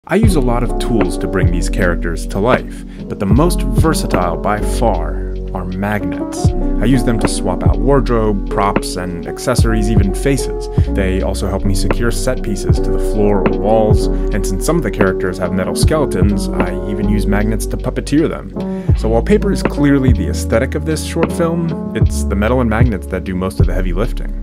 I use a lot of tools to bring these characters to life, but the most versatile by far are magnets. I use them to swap out wardrobe, props, and accessories, even faces. They also help me secure set pieces to the floor or walls, and since some of the characters have metal skeletons, I even use magnets to puppeteer them. So while paper is clearly the aesthetic of this short film, it's the metal and magnets that do most of the heavy lifting.